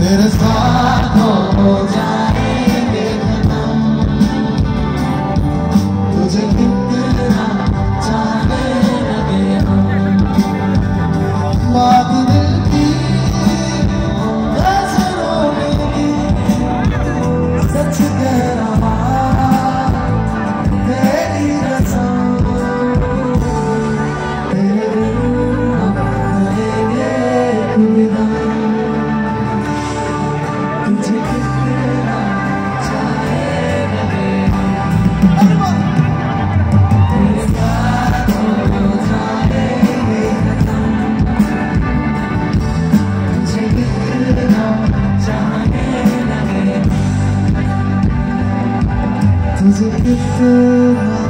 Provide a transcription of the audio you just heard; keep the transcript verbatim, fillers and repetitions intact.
तेरे साथ हो जाएंगे खत्म, तुझे कितना चाहने लगे हम। बात दिल की कैसे रोनेगी, सच कह रहा तेरी कसम, तेरे बिन हम रहेंगे खुदा। तुझे कितना चाहे लगे तेरे साथ हो जाएंगे खत्म, तुझे कितना चाहने लगे, तुझे कितना